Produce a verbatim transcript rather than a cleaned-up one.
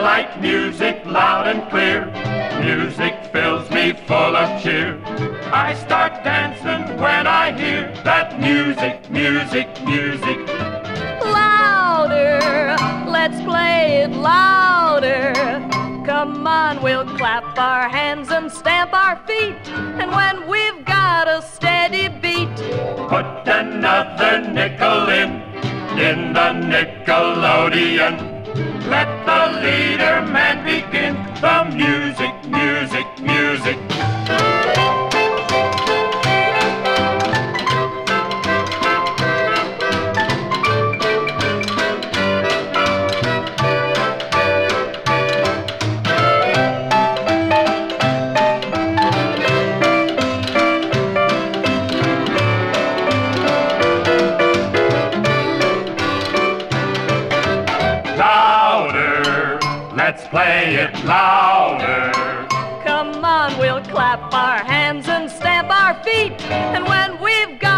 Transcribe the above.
like music loud and clear. Music fills me full of cheer. I start dancing when I hear that music, music, music. Louder, let's play it louder. Come on, we'll clap our hands and stamp our feet. And when we've got a steady beat, put another nickel in, in the Nickelodeon. Let the leader man begin. The music, music, music. Let's play it louder. Come on, we'll clap our hands and stamp our feet. And when we've got